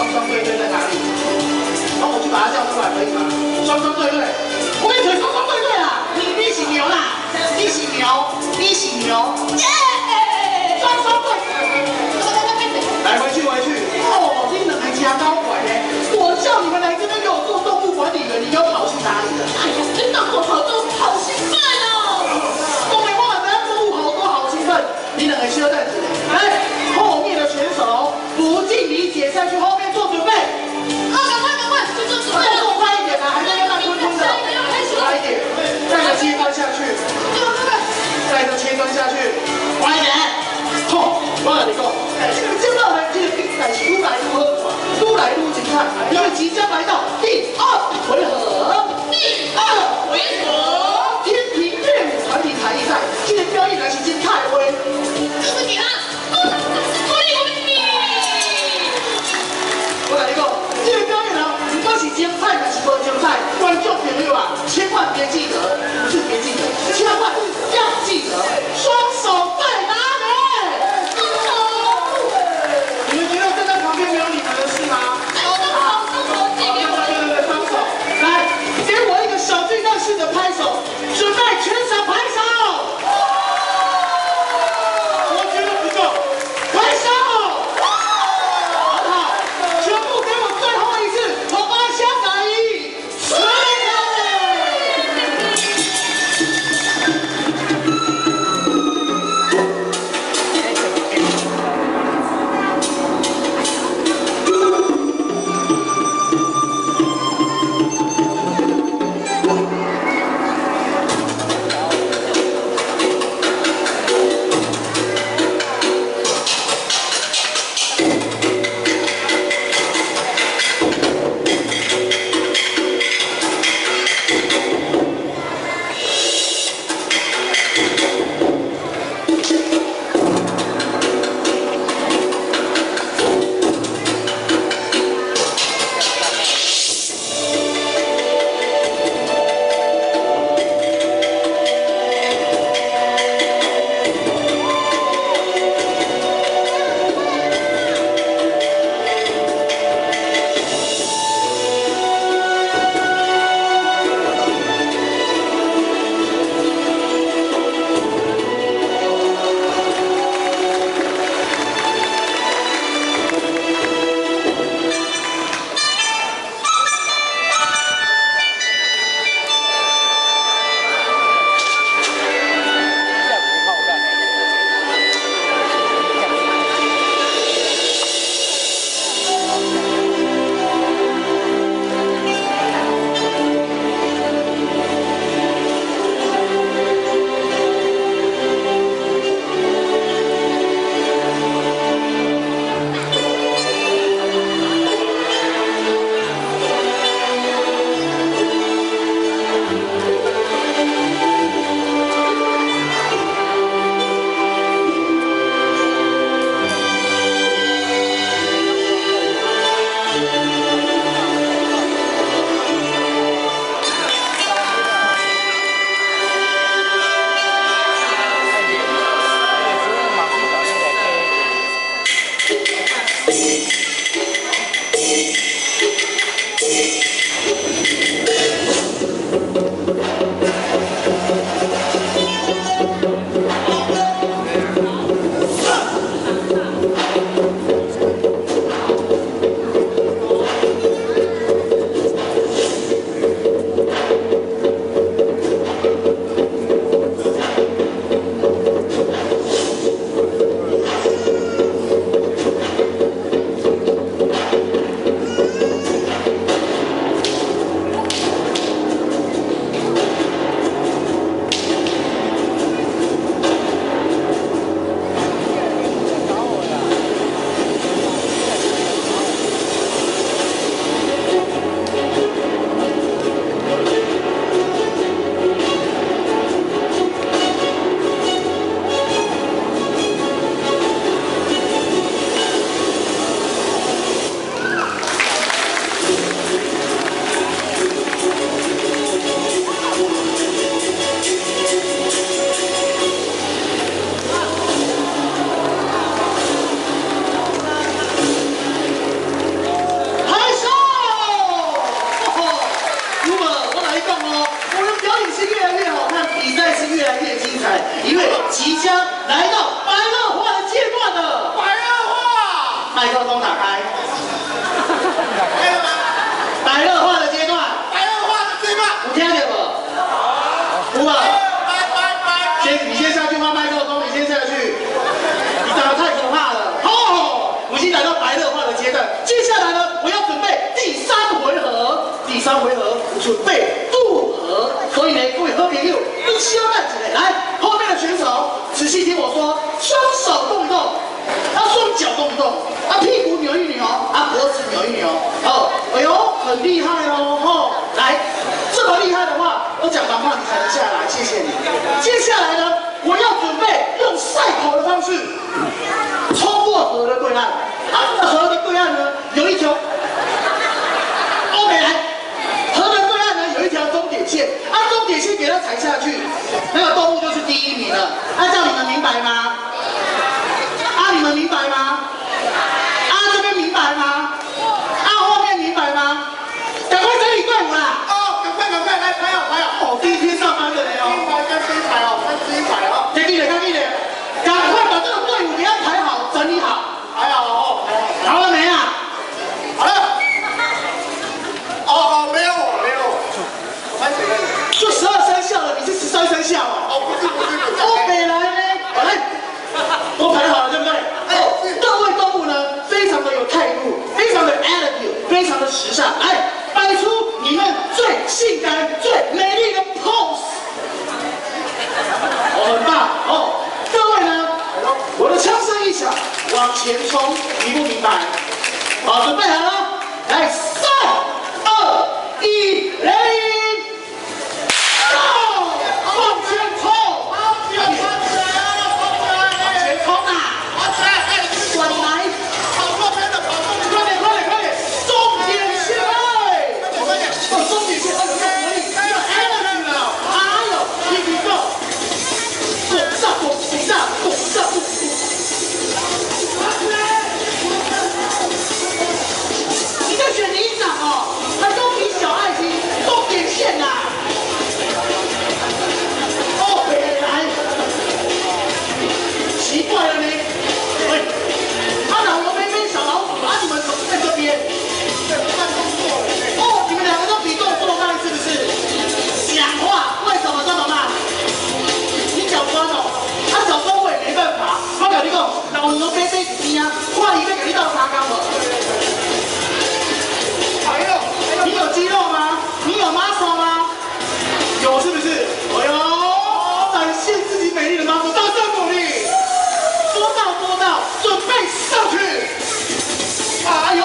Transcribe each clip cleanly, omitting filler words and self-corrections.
双双对对在哪里？然后我去把它叫出来，可以吗？双双对对，我跟你说双双对对啦！你是牛啦，你是牛，你是牛，双双对。来回去。哦，你两个家高管呢？我叫你们来这边给我做动物管理员，你又跑去哪里了？ 哎呀，真的我好兴奋哦！ 东北话本来动物好多好兴奋，你两个需要在这里。来，后面的选手不尽理解赛去后面做准备。 赶快，就做准备了。 动作快一点啊，还在那慢吞吞的。快一点，带着切断下去。带着切断下去，快一点。好，我跟你讲，这个呢，这个比赛是愈来愈好看，愈来愈精彩，因为即将来到第2回合。天平乐舞团体才艺赛，这个表演呢是真太威。 就是你啦， 我跟你讲，这个表演呢，不管是精彩还是不精彩，观众朋友啊，千万别记得，不是别记得，千万要记得，双手在哪里？你们觉得站在旁边没有你们的事吗？对，双手，来，给我一个小巨蛋式的拍手，准备全场拍手。我觉得不够，拍手。全部给我最后一次，我把香港一， 彩，因为即将来到白热化的阶段了。 白热化， 麦克风打开。 开了吗？ 白热化的阶段， 白热化的阶段， 有听到无？有啊。你先下去换麦克风，你先下去。你长得太可怕了。哦，我已经来到白热化的阶段，接下来呢，我要准备第3回合。第3回合准备渡河，所以呢，各位好朋友，你小等一下，来，后面的选手仔细听我说，双手动一动，双脚动一动，屁股扭一扭，脖子扭一扭。哦，哎呦，很厉害哦，吼，来，这么厉害的话，我讲完话你才能下来，谢谢你。接下来呢，我要准备用赛跑的方式冲过河的对岸。河的对岸呢，有一条欧美来。河的对岸呢，有一条终点线，终点线给它踩下去，那个动物就是第1名了。这样你们明白吗？你们明白吗？这边明白吗？后面明白吗？赶快整理队伍啦！ 赶快来排好。 第1天上班的人哦， 跟第一排哦， 赶紧的，赶快把这个队伍给他排好，整理好。 排好哦， 好了没啊？ 好了。没有，我们几个就12生肖了，你是13生肖啊？ 不是。 欧北来呢？来，都排好了，对不对？各位动物呢，非常的有态度，非常的 attitude， 非常的时尚，来摆出你们最性感、最美丽的 pose。很棒哦！各位呢，我的枪声一响，往前冲，明不明白？好，准备好了，来，3、2、1，来！你有肌肉吗？你有 muscle 吗？有是不是？哎呦，展现自己美丽的 muscle， 掌声鼓励。说到，准备上去。哎呦，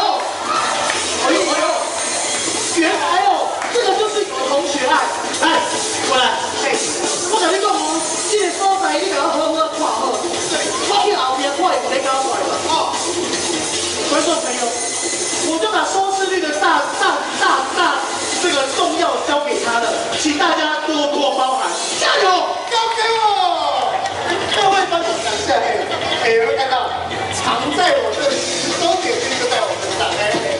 这个就是有同学爱。来，过来，我跟你讲哦，这个所在你给它好好看好。我去后面看会比较搞出来吧。观众朋友，我就把收视率的大这个重要交给他了，请大家多多包涵，加油！ 交给我！各位观众感谢，有没有看到？藏在我这里，终点线就在我身上。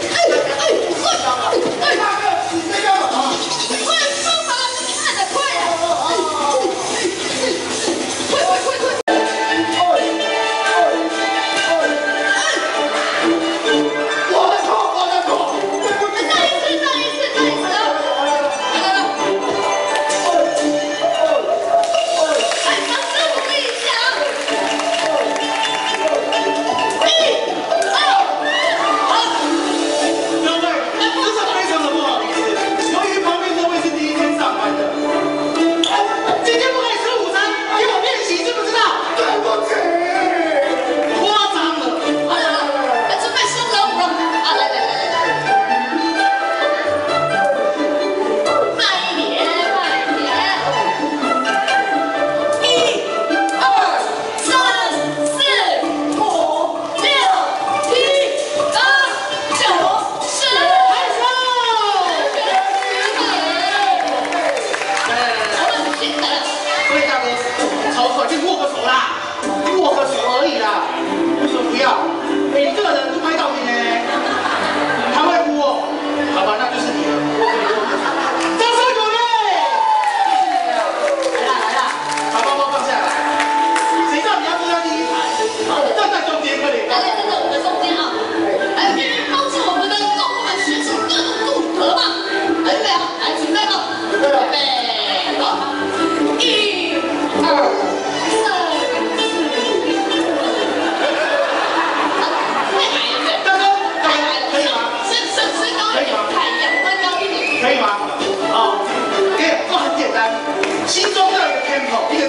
大哥，你在干嘛？ 快上马，你看得快呀！快！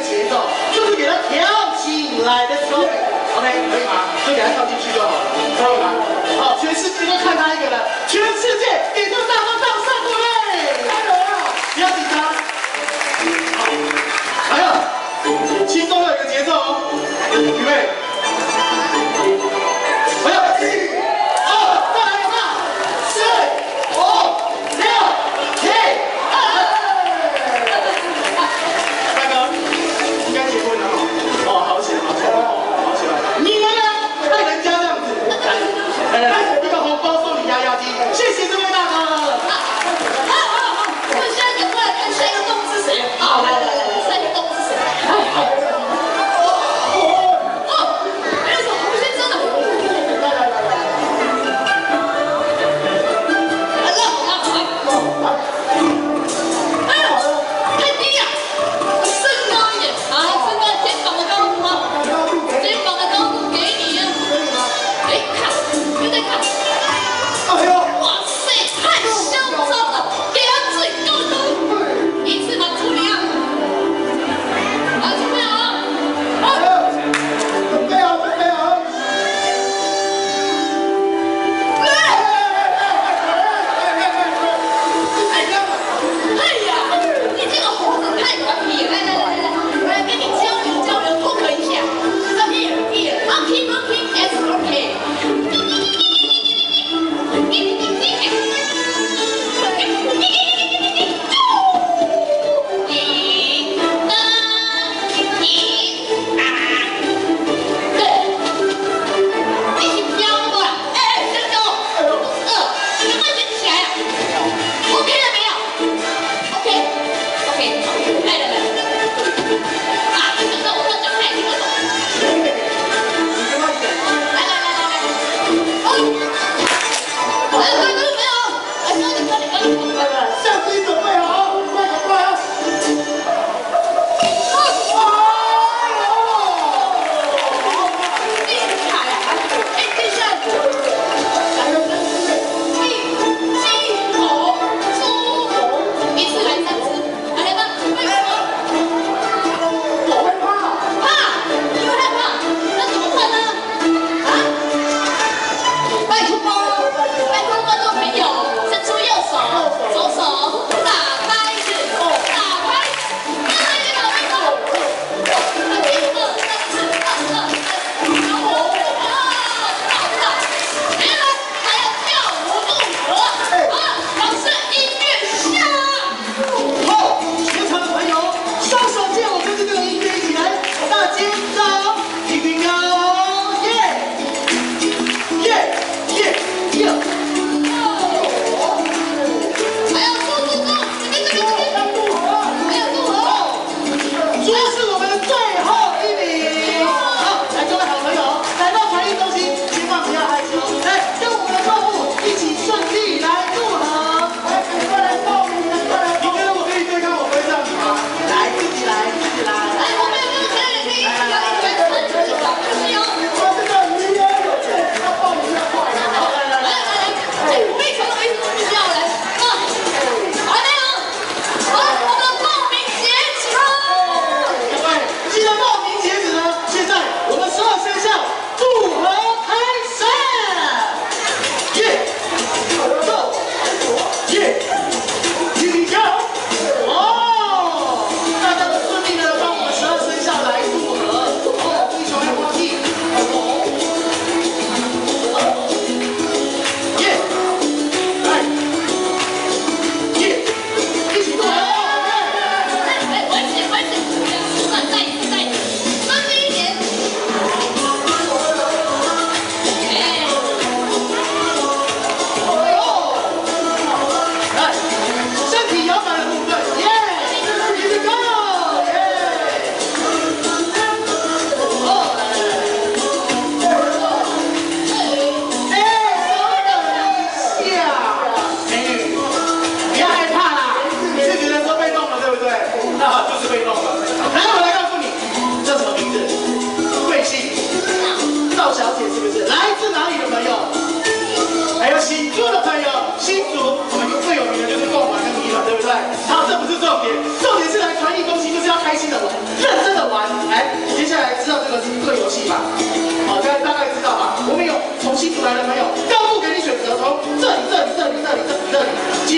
节奏，就是给它跳起来的时候 ，OK， 可以吗？就给它跳进去就好了，可以吗？好，全世界都看他一个人，全世界也就大方到上对不对？加油啊！不要紧张。好，还有，轻松的一个节奏哦，预备。 我现在赶过来看下一个。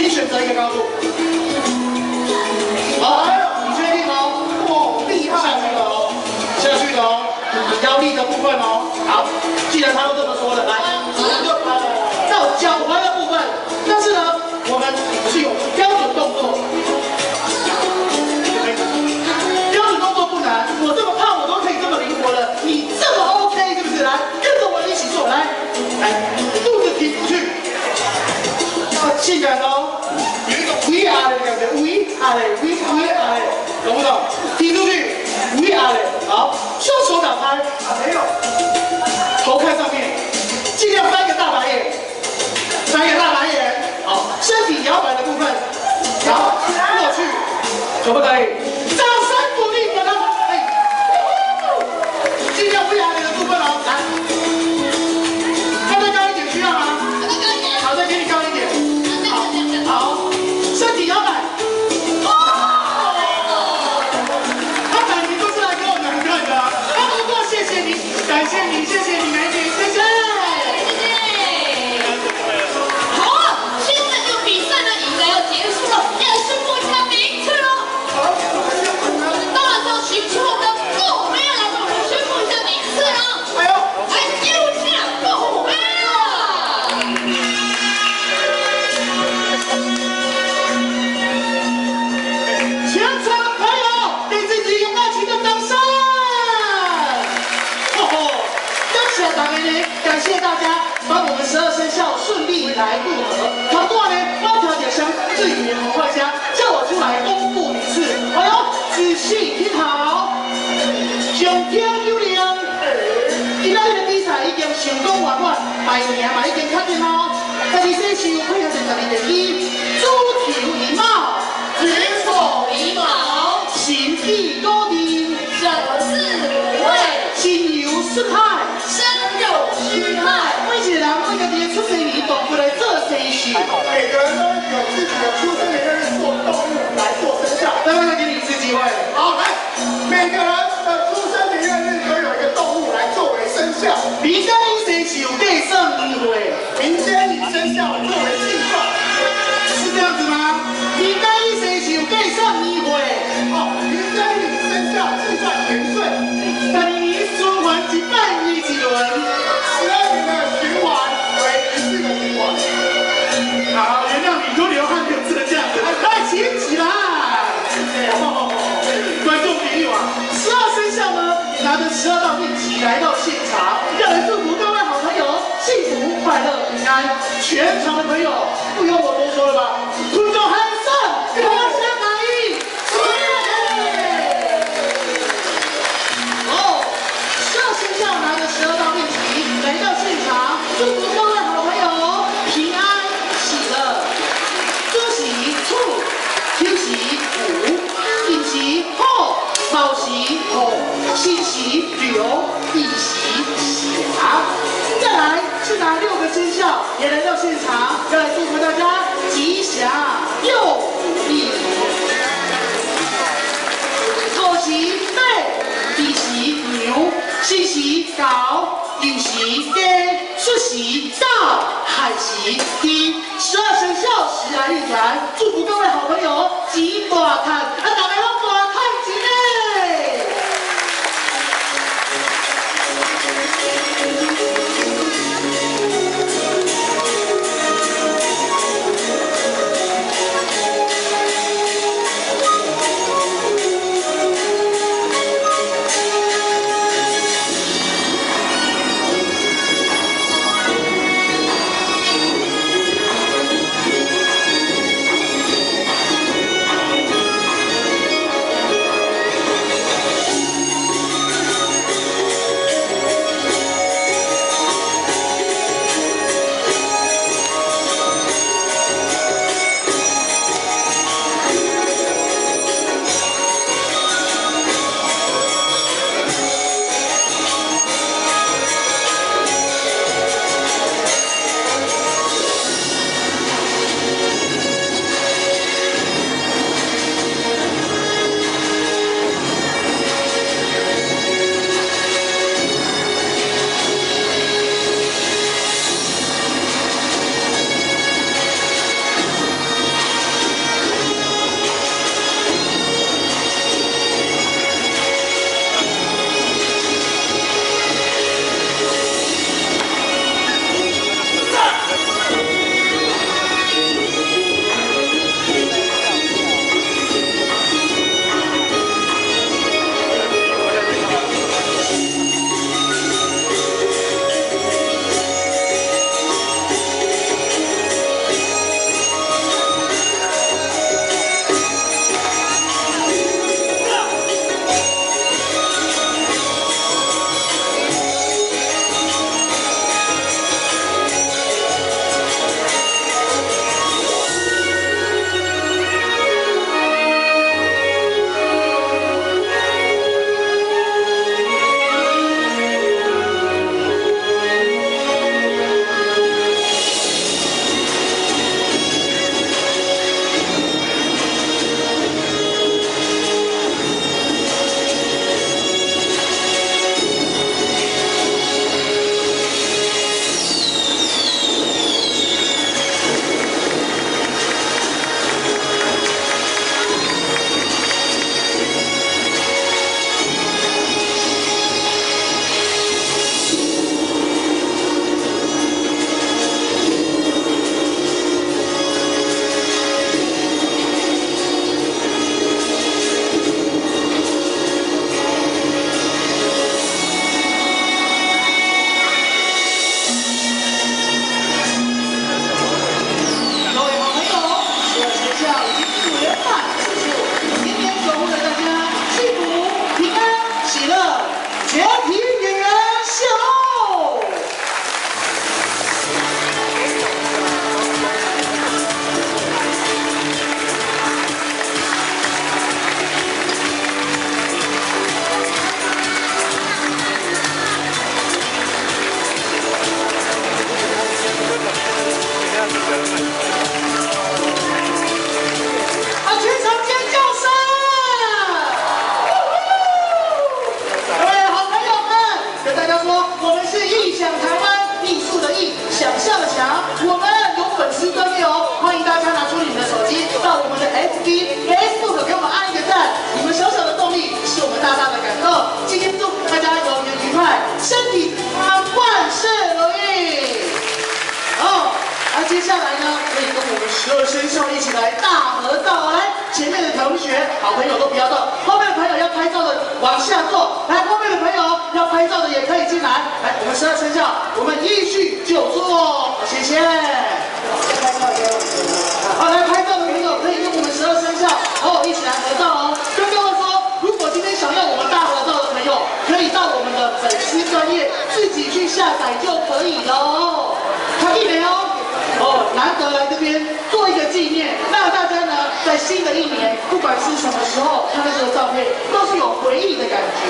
请选择一个高度。好，你确定哦？ 哦，厉害了！ 下去的哦，腰力的部分哦。好，既然他都这么说了，来，到脚踝的部分，但是呢，我们是有标准动作。标准动作不难，我这么胖我都可以这么灵活了，你这么 OK 是不是？来，跟着我一起做，来，肚子挺出去，性感哦，有一种 VR 的感觉，VR 的，懂不懂？挺出去 VR 的，好，双手打开，没有，头看上面，尽量翻个大白眼，翻个大白眼，好，身体摇摆的部分，好，过去，可不可以？掌声鼓励我们，尽量 VR 的部分哦，来，再高一点需要吗？好，再给你高一点，好，身体摇摆。感谢你，谢谢你，美女，谢谢。 好啊，现在这个比赛呢，应该要结束了，要宣布一下名次了。 好，宣布呢？ 大家请出我们的郭虎妹来为我们宣布一下名次了。 哎呦， 来，一路进来，郭虎妹啊！ 全场朋友，给自己勇敢起的掌声！感谢大家帮我们12生肖顺利来入河。团队呢，我调解声，至于联合会家，叫我出来公布名次。哎呦，仔细听好，上天有灵。今仔日的比赛已经成功圆满，排名嘛已经确定咯。12生肖配合着12个字，猪头一毛，子丑一卯，心地高定， 审视无畏， 心有失态。 虚害， 每一个人每个年出生年动出来做生肖， 每个人都有自己的出生年月日做动物来做生肖。 再给你一次机会。 好，来，每个人的出生年月日都有一个动物来作为生肖。 民间以生肖计算年岁， 民间以生肖作为计算， 是这样子吗？民间以生肖计算年岁， 哦，民间以生肖计算年岁。 但你循环一百年一轮。 12年的循环为1次的循环。 好，原谅你多流汗流字的这样子，来，请起来。观众朋友啊，12生肖呢，拿着12道命旗来到现场，要来祝福各位好朋友幸福、快乐、平安。全场的朋友，不用我多说了吧？观众喊声，国家满意，哦，12生肖拿着12道命旗来到现场，祝福各位好朋友平安喜乐。猪喜兔，天喜虎，寅喜猴，卯喜虎，辛喜牛，乙喜甲。再来是哪6个生肖也来到现场，要来祝福大家吉祥又虎利。狗喜马，乙喜牛，辛喜狗，寅喜鸡，戌喜狗，亥喜鸡。12生肖时来运转，祝福各位好朋友吉大看，大家拢大看钱嘞！ 家说，我们是异想台湾，艺术的艺，想象的想。我们有粉丝专业哦，欢迎大家拿出你们的手机，到我们的 FB、Facebook 给我们按一个赞。你们小小的动力是我们大大的感动。今天祝大家有缘愉快，身体健康，万事如意。好，那接下来呢，可以跟我们12生肖一起来大合照。来，前面的同学、好朋友都不要动，后面的朋友要拍照的往下坐。来，后面的朋友要拍照的也可以进来。来，我们12生肖，我们依序就坐，谢谢。好，来拍照的朋友可以跟我们12生肖一起来合照哦。跟各位说，如果今天想要我们大合照的朋友，可以到我们的粉丝专页自己去下载就可以了哦。看一没哦，难得来这边做一个纪念，让大家呢在新的一年，不管是什么时候看到这个照片，都是有回忆的感觉。